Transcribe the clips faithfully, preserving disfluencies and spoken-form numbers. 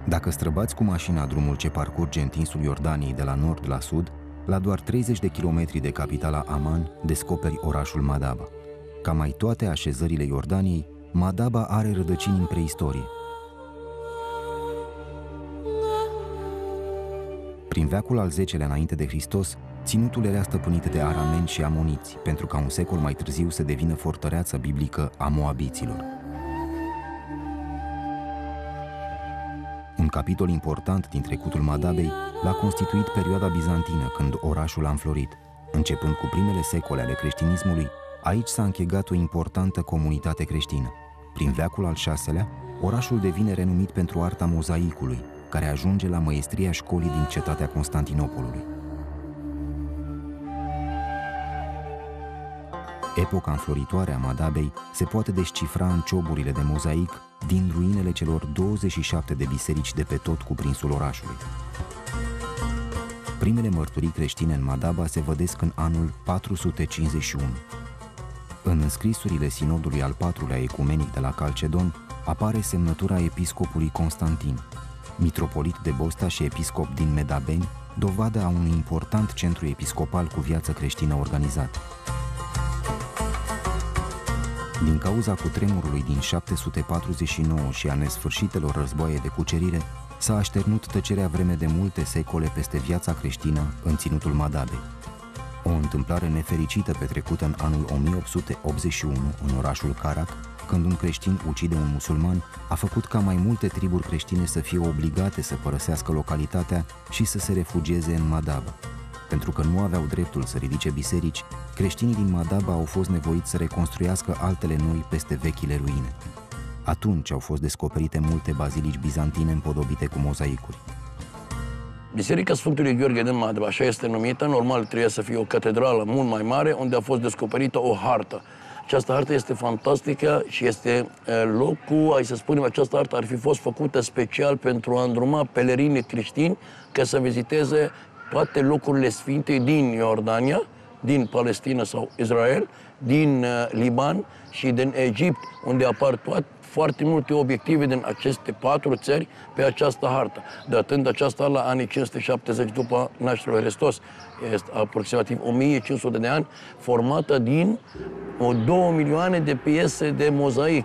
Dacă străbați cu mașina drumul ce parcurge întinsul Iordaniei de la nord la sud, la doar treizeci de kilometri de capitala Aman, descoperi orașul Madaba. Ca mai toate așezările Iordaniei, Madaba are rădăcini în preistorie. Prin veacul al zecelea înainte de Hristos, ținutul era stăpânit de arameni și amoniți, pentru ca un secol mai târziu să devină fortăreață biblică a moabiților. Un capitol important din trecutul Madabei l-a constituit perioada bizantină, când orașul a înflorit. Începând cu primele secole ale creștinismului, aici s-a închegat o importantă comunitate creștină. Prin veacul al șaselea, orașul devine renumit pentru arta mozaicului, care ajunge la măestria școlii din cetatea Constantinopolului. Epoca înfloritoare a Madabei se poate descifra în cioburile de mozaic din ruinele celor douăzeci și șapte de biserici de pe tot cuprinsul orașului. Primele mărturii creștine în Madaba se vădesc în anul patru sute cincizeci și unu. În înscrisurile sinodului al patrulea ecumenic de la Calcedon apare semnătura episcopului Constantin, mitropolit de Bosta și episcop din Medabeni, dovadă a unui important centru episcopal cu viață creștină organizată. Din cauza cutremurului din șapte sute patruzeci și nouă și a nesfârșitelor războaie de cucerire, s-a așternut tăcerea vreme de multe secole peste viața creștină în ținutul Madabei. O întâmplare nefericită petrecută în anul o mie opt sute optzeci și unu în orașul Carac, când un creștin ucide un musulman, a făcut ca mai multe triburi creștine să fie obligate să părăsească localitatea și să se refugieze în Madaba. Pentru că nu aveau dreptul să ridice biserici, creștinii din Madaba au fost nevoiți să reconstruiască altele noi peste vechile ruine. Atunci au fost descoperite multe bazilici bizantine împodobite cu mozaicuri. Biserica Sfântului Gheorghe din Madaba, așa este numită, normal trebuia să fie o catedrală mult mai mare, unde a fost descoperită o hartă. Această hartă este fantastică și este locul, hai să spunem, această hartă ar fi fost făcută special pentru a îndruma pelerinii creștini ca să viziteze toate locurile sfinte din Iordania, din Palestina sau Israel, din Liban și din Egipt, unde apar toate foarte multe obiective din aceste patru țări pe această hartă. Datând aceasta la anii cinci sute șaptezeci după nașterea lui Hristos, este aproximativ o mie cinci sute de ani, formată din o două milioane de piese de mozaic.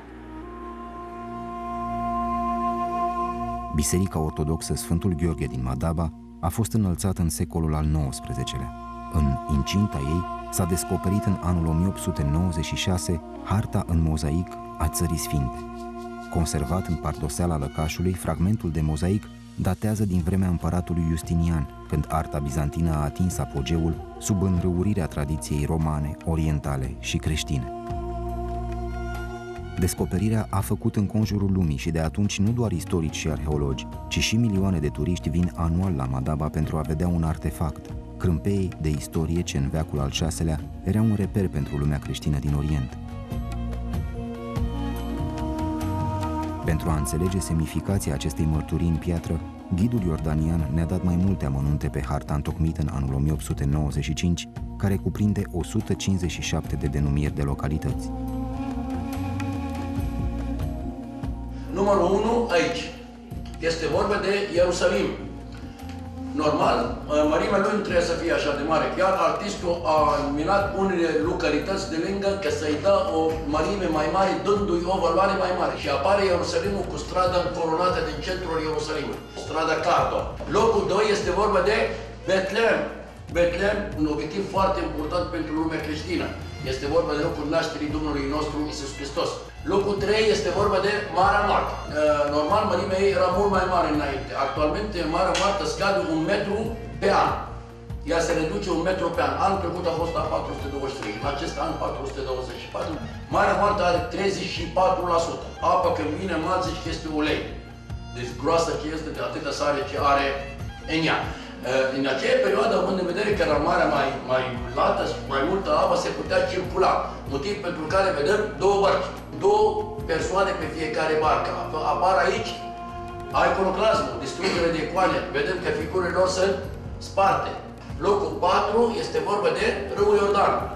Biserica Ortodoxă Sfântul Gheorghe din Madaba a fost înălțată în secolul al nouăsprezecelea. În incinta ei s-a descoperit în anul o mie opt sute nouăzeci și șase harta în mozaic a Țării Sfinte. Conservat în pardoseala lăcașului, fragmentul de mozaic datează din vremea împăratului Justinian, când arta bizantină a atins apogeul sub înrăurirea tradiției romane, orientale și creștine. Descoperirea a făcut înconjurul lumii și de atunci nu doar istorici și arheologi, ci și milioane de turiști vin anual la Madaba pentru a vedea un artefact, crâmpeii de istorie ce în veacul al șaselea era un reper pentru lumea creștină din Orient. Pentru a înțelege semnificația acestei mărturii în piatră, ghidul iordanian ne-a dat mai multe amănunte pe harta întocmită în anul o mie opt sute nouăzeci și cinci, care cuprinde o sută cincizeci și șapte de denumiri de localități. Numărul unu, aici. Este vorba de Ierusalim. Normal, mărimea lui nu trebuie să fie așa de mare. Chiar artistul a minat unele localități de lângă ca să-i dă o mărime mai mare, dându-i o valoare mai mare. Și apare Ierusalimul cu strada încoronată din centrul Ierusalimului, strada Cardo. Locul doi este vorba de Betlehem. Betlehem, un obiectiv foarte important pentru lumea creștină. Este vorba de locul nașterii Domnului nostru Iisus Hristos. Locul trei este vorba de Marea Moartă. Normal, mărimea ei era mult mai mare înainte. Actualmente, Marea Moartă scade un metru pe an. Ea se reduce un metru pe an. Anul trecut a fost la patru sute douăzeci și trei, în acest an patru sute douăzeci și patru. Marea Moartă are treizeci și patru la sută. Apa când vine mult zici că este ulei. Deci groasă ce este de atâta sare ce are în ea. În aceea perioadă, având în vedere că era marea mai, mai lată și mai multă apă, se putea circula. Motiv pentru care vedem două barci, două persoane pe fiecare barcă. Apar aici iconoclasmul, distrugere de icoane. Vedem că figurile lor sunt sparte. Locul patru este vorba de râul Iordan.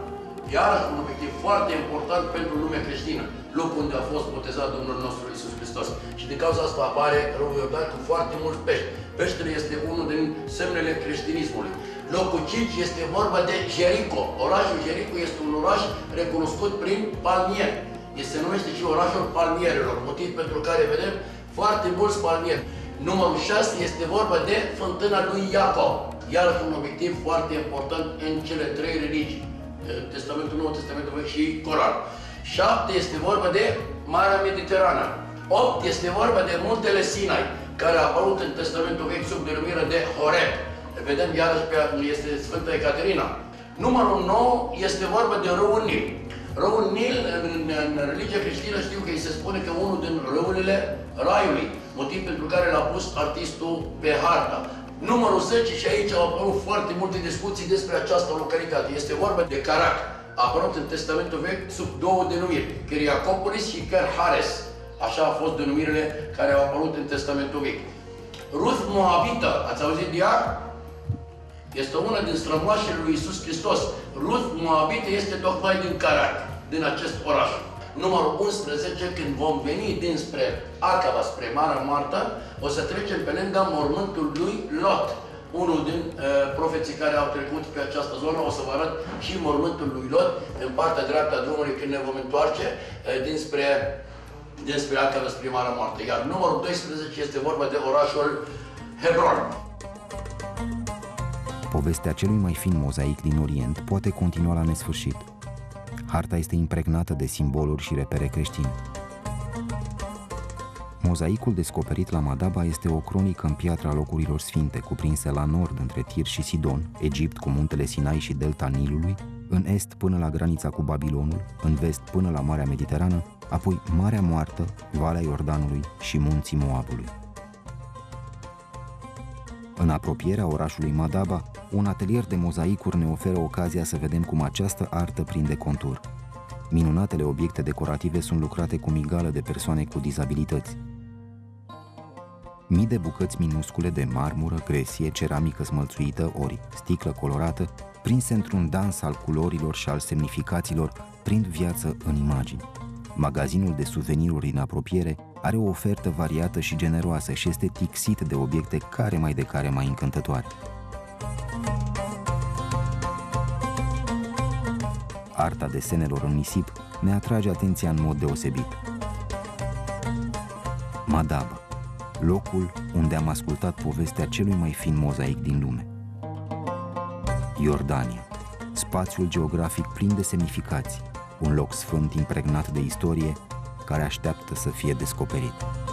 Iarăși un obiectiv foarte important pentru lumea creștină, locul unde a fost botezat Domnul nostru Iisus Hristos. Și din cauza asta apare râul Iordan cu foarte mulți pești. Peștele este unul din semnele creștinismului. Locul cinci este vorba de Jerico. Orașul Jerico este un oraș recunoscut prin palmieri. Se numește și orașul palmierelor, motiv pentru care vedem foarte mulți palmieri. Numărul șase este vorba de fântâna lui Iacov. Iarăși un obiectiv foarte important în cele trei religii. Testamentul Nou, Testamentul Vechi și Coran. șapte este vorba de Marea Mediterană. opt este vorba de muntele Sinai, care a apărut în Testamentul Vechi sub denumire de Horeb. Vedem iarăși pe este Sfânta Ecaterina. Numărul nouă este vorba de râul Nil. Râul Nil, în, în religia creștină, știu că îi se spune că unul din râurile Raiului, motiv pentru care l-a pus artistul pe harta. Numărul zece, și aici au apărut foarte multe discuții despre această localitate. Este vorba de Carac, apărut în Testamentul Vechi sub două denumiri, Chiriacopolis și Kerhares. Așa au fost denumirile care au apărut în Testamentul Vechi. Ruth Moabita, ați auzit de ea? Este una din strămoașele lui Iisus Hristos. Ruth Moabita este tocmai din Carac, din acest oraș. Numărul unsprezece, când vom veni dinspre Acaba, spre Marea Moartă, o să trecem pe lângă mormântul lui Lot. Unul din uh, profeții care au trecut pe această zonă, o să vă arăt și mormântul lui Lot, în partea dreaptă a drumului, când ne vom întoarce uh, dinspre, dinspre Acaba, spre Marea Moartă. Iar numărul doisprezece este vorba de orașul Hebron. Povestea celui mai fin mozaic din Orient poate continua la nesfârșit. Harta este impregnată de simboluri și repere creștine. Mozaicul descoperit la Madaba este o cronică în piatra locurilor sfinte, cuprinse la nord între Tir și Sidon, Egipt cu muntele Sinai și delta Nilului, în est până la granița cu Babilonul, în vest până la Marea Mediterană, apoi Marea Moartă, Valea Iordanului și munții Moabului. În apropierea orașului Madaba, un atelier de mozaicuri ne oferă ocazia să vedem cum această artă prinde contur. Minunatele obiecte decorative sunt lucrate cu migală de persoane cu dizabilități. Mii de bucăți minuscule de marmură, gresie, ceramică smălțuită ori sticlă colorată, prinse într-un dans al culorilor și al semnificațiilor, prind viață în imagini. Magazinul de suveniruri din apropiere are o ofertă variată și generoasă și este tixit de obiecte care mai de care mai încântătoare. Arta desenelor în nisip ne atrage atenția în mod deosebit. Madaba, locul unde am ascultat povestea celui mai fin mozaic din lume. Iordania, spațiul geografic plin de semnificații, un loc sfânt impregnat de istorie care așteaptă să fie descoperit.